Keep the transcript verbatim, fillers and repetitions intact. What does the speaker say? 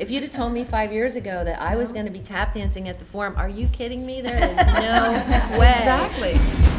If you'd have told me five years ago that I was going to be tap dancing at the Forum, are you kidding me? There is no way. Exactly.